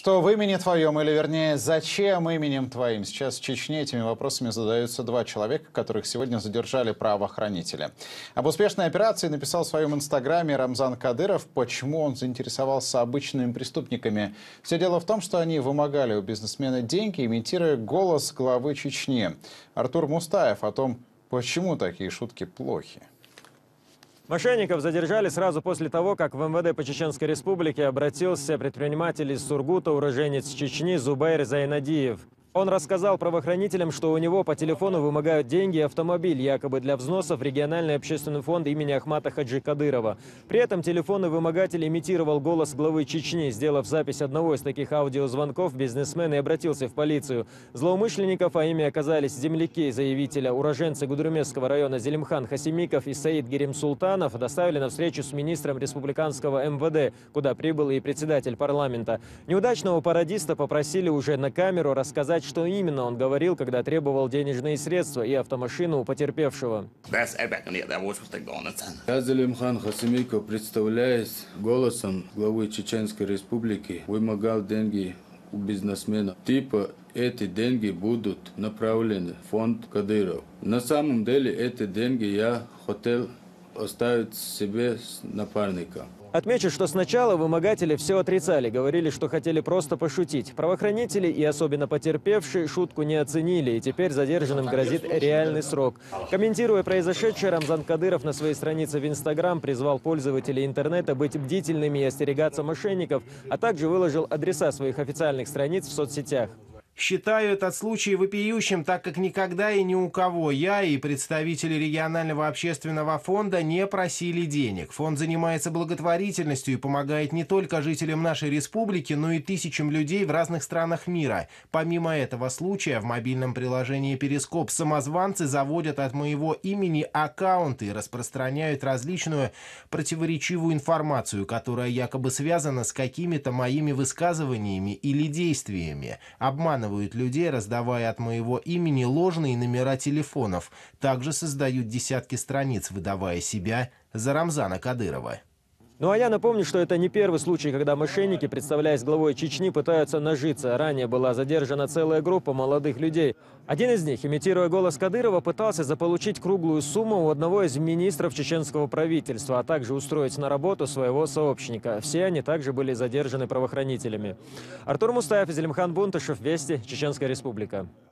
Что в имени твоем, или вернее, зачем именем твоим? Сейчас в Чечне этими вопросами задаются два человека, которых сегодня задержали правоохранители. Об успешной операции написал в своем инстаграме Рамзан Кадыров. Почему он заинтересовался обычными преступниками? Все дело в том, что они вымогали у бизнесмена деньги, имитируя голос главы Чечни. Артур Мустаев о том, почему такие шутки плохи. Мошенников задержали сразу после того, как в МВД по Чеченской Республике обратился предприниматель из Сургута, уроженец Чечни Зубайр Зайнадиев. Он рассказал правоохранителям, что у него по телефону вымогают деньги и автомобиль, якобы для взносов в региональный общественный фонд имени Ахмата Хаджи Кадырова. При этом телефонный вымогатель имитировал голос главы Чечни. Сделав запись одного из таких аудиозвонков, бизнесмен и обратился в полицию. Злоумышленников, а ими оказались земляки заявителя, уроженцы Гудермесского района Зелимхан Хасимиков и Саид Герим-Султанов, доставили на встречу с министром республиканского МВД, куда прибыл и председатель парламента. Неудачного пародиста попросили уже на камеру рассказать, что именно он говорил, когда требовал денежные средства и автомашину у потерпевшего. Я Зелимхан Хасимиков, представляясь голосом главы Чеченской Республики, вымогал деньги у бизнесмена. Типа эти деньги будут направлены в фонд Кадыров. На самом деле эти деньги я хотел оставить себе с напарником. Отмечу, что сначала вымогатели все отрицали, говорили, что хотели просто пошутить. Правоохранители и особенно потерпевшие шутку не оценили, и теперь задержанным грозит реальный срок. Комментируя произошедшее, Рамзан Кадыров на своей странице в Инстаграм призвал пользователей интернета быть бдительными и остерегаться мошенников, а также выложил адреса своих официальных страниц в соцсетях. Считаю этот случай вопиющим, так как никогда и ни у кого я и представители регионального общественного фонда не просили денег. Фонд занимается благотворительностью и помогает не только жителям нашей республики, но и тысячам людей в разных странах мира. Помимо этого случая, в мобильном приложении «Перископ» самозванцы заводят от моего имени аккаунты и распространяют различную противоречивую информацию, которая якобы связана с какими-то моими высказываниями или действиями. Обманывают людей, раздавая от моего имени ложные номера телефонов. Также создают десятки страниц, выдавая себя за Рамзана Кадырова. Ну а я напомню, что это не первый случай, когда мошенники, представляясь главой Чечни, пытаются нажиться. Ранее была задержана целая группа молодых людей. Один из них, имитируя голос Кадырова, пытался заполучить круглую сумму у одного из министров чеченского правительства, а также устроить на работу своего сообщника. Все они также были задержаны правоохранителями. Артур Мустаев и Зелимхан Бунташев. Вести. Чеченская Республика.